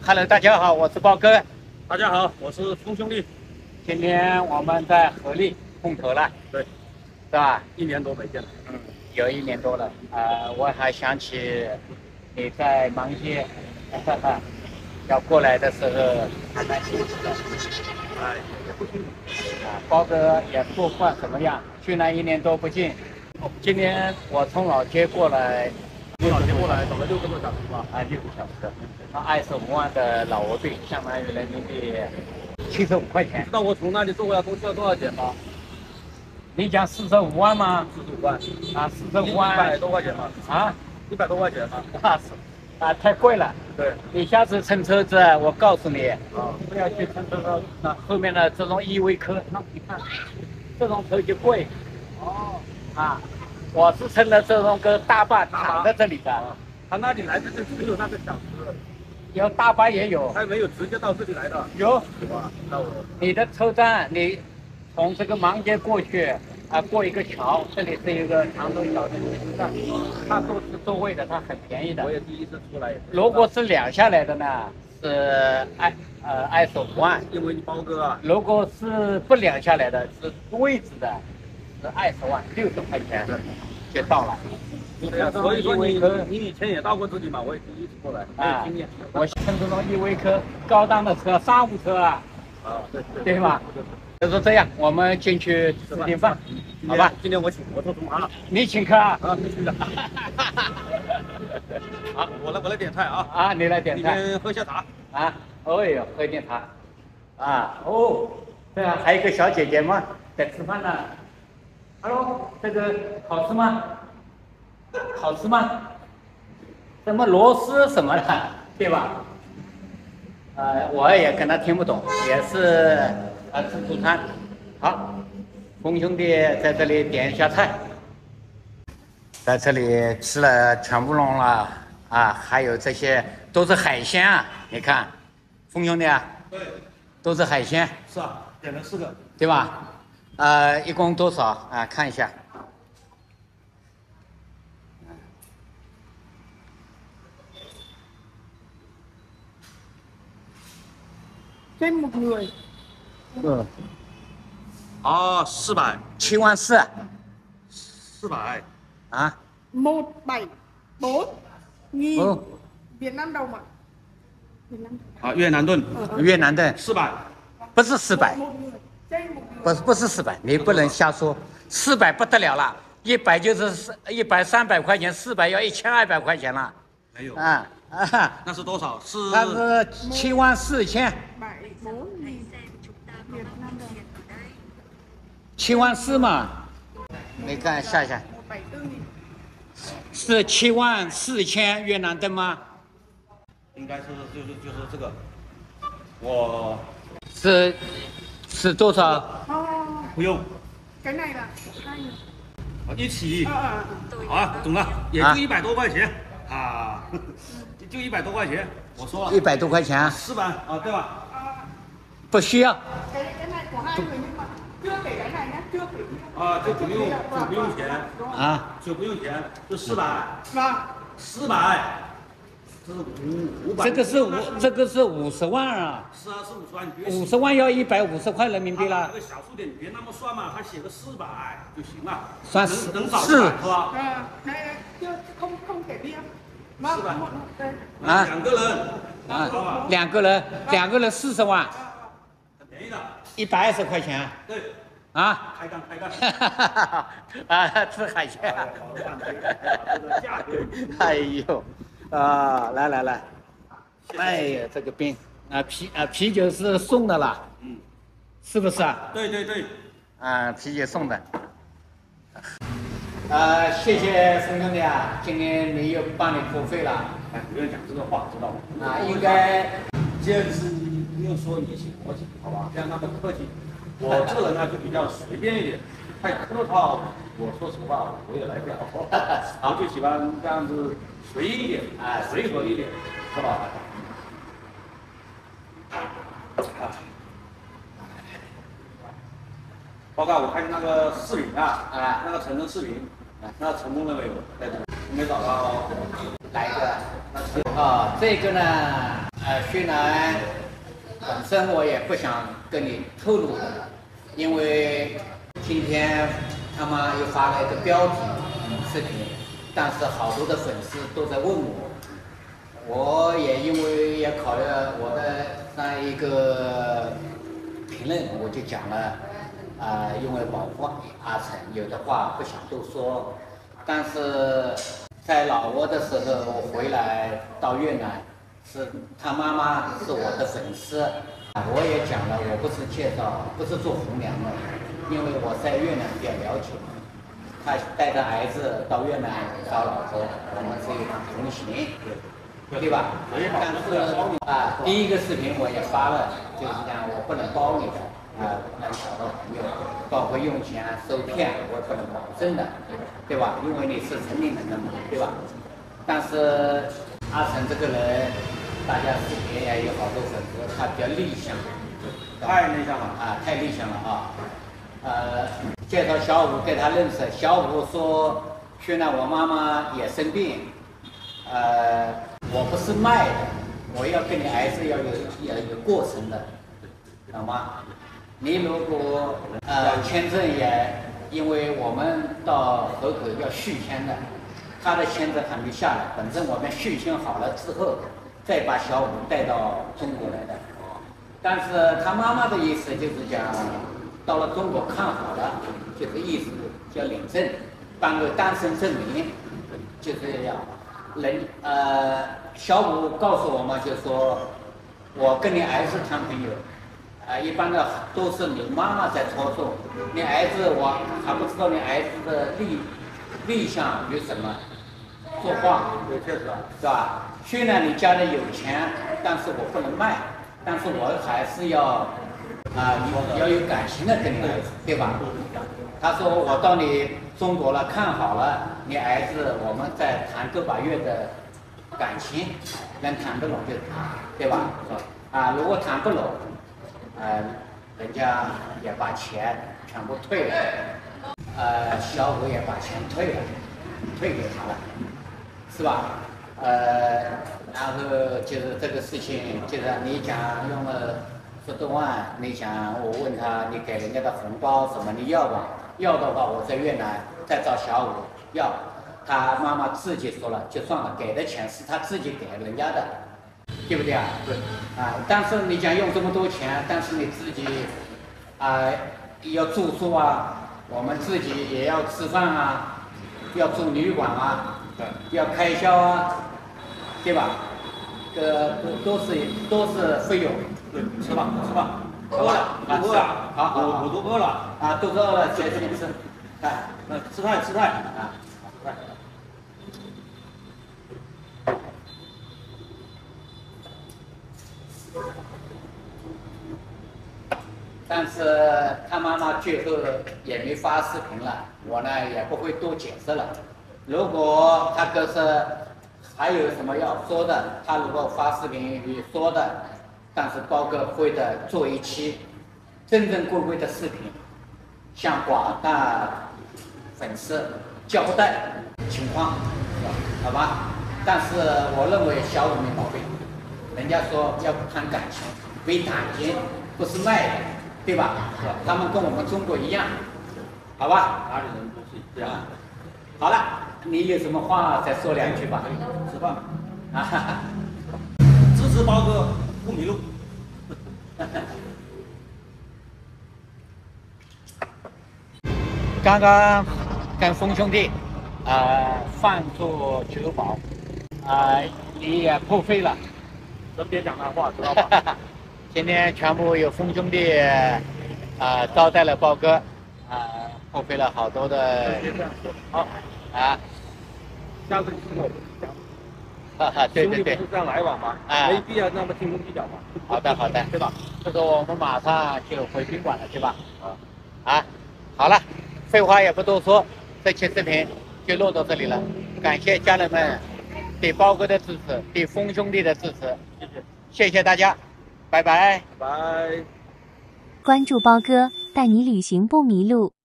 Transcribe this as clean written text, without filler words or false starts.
Hello，大家好，我是包哥。 大家好，我是风兄弟。 今天我们在合力碰头了， 对， 是吧 1年多没见了。 有1年多了。我还想起你在芒街，要过来的时候还蛮新奇的。 也不清楚。 包哥也不管怎么样，去那1年多不进。今天我从老街过来， 从老街过来走了6个多小时吧 ？6个小时。25万的老俄币，相当于人民币75块钱。 知道我从那里坐回来公司要多少钱吗？ 你讲45万吗 ？45万。 45万。 100多块钱吗？100多块钱吗？ 太贵了。 对。 你下次乘车子，我告诉你，不要去乘这种后面的这种依维柯，你看，这种车就贵。我是乘的这种个大巴躺在这里的。 他那里来的就只有那个小时。 有大巴也有。 还没有直接到这里来的。 有。 那我。 你的车站，你从这个芒街过去，过一个桥，这里是一个长途小镇车站，它都是座位的，它很便宜的。 我也第一次出来。 如果是2下来的呢，是25万。 因为你包哥啊。 如果是不2下来的，是位置的，是20万，60块钱就到了。 对呀，所以说你以前也到过这里嘛，我也第一次过来，没有经验。 我乘这种依维柯高档的车，商务车对吧？就说这样，我们进去吃点饭，好吧？ 今天我请，我做主嘛。 你请客啊？ 必须的。好，我来点菜啊。 你来点菜。 你们喝下茶。 喝一点茶。这样还有一个小姐姐吗？在吃饭呢。Hello， 这个好吃吗？好吃吗？什么螺丝什么的，对吧？我也跟他听不懂，也是自助餐。好，风兄弟在这里点一下菜，在这里吃了全部弄了还有这些都是海鲜啊，你看，风兄弟对， 都是海鲜。 是啊，点了4个， 对吧？一共多少看一下。 trên một người. 400。 7万4。 400。 174 nghìn Việt Nam đồng ạ. 越南盾。 越南盾 400。 不是400，不是400，你不能瞎说，400不得了了，100就是100、300块钱，400要1200块钱了。 没有。那是多少？ 它是7万4千。7万4嘛，你看下一下，是7万4千越南盾吗？ 应该是就是这个，我是多少？ 不用。 cái này là 一起。懂了，也就100多块钱就100多块钱，我说了。 100多块钱。 400对吧？ 不需要。 cái này của 2 người nhưng mà chưa kể cái này nhé, chưa kể. 就不用钱。就不用钱，是400。400。 这个是50万啊。 是啊，是50万，你别 50万要150块人民币了。 那个小数点你别那么算嘛，他写个400就行了。 算能少100是吧 ？không kể bia. 2个人。 2个人40万。 很便宜的。 120块钱。 对。开干。 吃海鲜。 价格。 哎呦，来，哎呀，这个冰啤酒是送的啦，是不是啊？ 对。 啤酒送的。谢谢冯兄弟啊，今天你又帮你付费了。 不用讲这个话，知道吗？ 应该。 这样子你不用说你请我请，好吧？不要那么客气。我这个人呢就比较随便一点，太客套，我说实话我也来不了。我就喜欢这样子随意一点，随和一点，是吧？包括我看那个视频那个成人视频，那成功了没有？没找到。 来一个。这个呢， 虽然本身我也不想跟你透露的，因为今天他妈又发了一个标题视频，但是好多的粉丝都在问我，我也因为也考虑了我的上一个评论，我就讲了，因为保护阿成，有的话不想多说，但是在老挝的时候，我回来到越南，是他妈妈是我的粉丝，我也讲了，我不是介绍，不是做红娘的，因为我在越南比较了解，他带着儿子到越南找老婆，我们是一趟同行。对吧？但是第一个视频我也发了，就是讲我不能包你的，能找到朋友，包括用钱受骗，我不能保证的，对吧？因为你是成年人了嘛，对吧？但是阿成这个人，大家视频也有好多粉丝，他比较内向， 太内向了太内向了啊！介绍小五给他认识，小五说，现在我妈妈也生病，我不是卖的，我要跟你儿子要有过程的，懂吗？你如果签证也，因为我们到河口要续签的，他的签证还没下来，反正我们续签好了之后，再把小五带到中国来的。但是他妈妈的意思就是讲，到了中国看好了，就是意思叫领证，办个单身证明，就是要。小五告诉我们，就说我跟你儿子谈朋友，一般的都是你妈妈在操纵，你儿子我还不知道你儿子的立项有什么，说话， 确实是吧？虽然你家里有钱，但是我不能卖，但是我还是要要有感情的跟你儿子，对吧？他说我到你中国了，看好了，你儿子我们再谈个把月的感情，能谈得拢就谈，对吧？如果谈不拢，人家也把钱全部退了，小五也把钱退给他了，是吧？然后就是这个事情，就是你讲用了10多万，你想我问他，你给人家的红包什么你要吧？要的话，我在越南再找小五要，他妈妈自己说了就算了，给的钱是他自己给人家的，对不对啊？ 对。 但是你讲用这么多钱，但是你自己要住宿啊，我们自己也要吃饭啊，要住旅馆啊，要开销啊，对吧？都是费用。 对，吃吧。饿了，肚子饿了，好，我都饿了肚子饿了，接着你吃， 吃菜吃菜。 但是他妈妈最后也没发视频了，我呢也不会多解释了。如果他哥是还有什么要说的，他如果发视频有说的。但是包哥会的做一期正正规规的视频，向广大粉丝交代情况，好吧？但是我认为小五没毛病，人家说要谈感情，为感情，不是卖的，对吧？他们跟我们中国一样，好吧？ 哪里人都是这样。 好了，你有什么话再说2句吧。 吃饭。支持包哥。不迷路。 刚刚跟风兄弟饭做酒保，你也破费了， 真别讲大话，知道吧？ 今天全部有风兄弟招待了包哥，破费了好多的。 好下次听我讲。 对， 兄弟不是这样来往吗？没必要那么斤斤计较嘛。 好的，对吧？这个我们马上就回宾馆了，对吧？好了，废话也不多说，这期视频就录到这里了。感谢家人们对包哥的支持，对风兄弟的支持，谢谢大家，拜拜。 拜拜。 关注包哥，带你旅行不迷路。